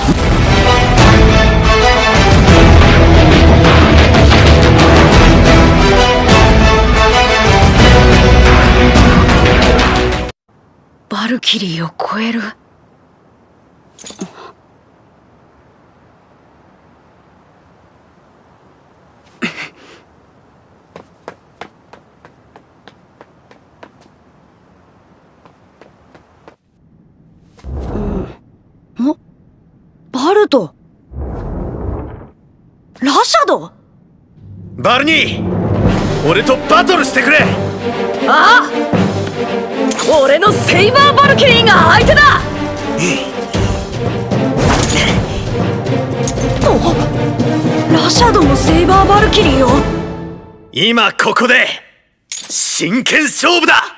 バルキリーを超える。バルト、ラシャド。 バルニー、俺とバトルしてくれ。 ああ、俺のセイバーバルキリーが相手だ。ラシャドもセイバーバルキリーを。 今ここで真剣勝負だ。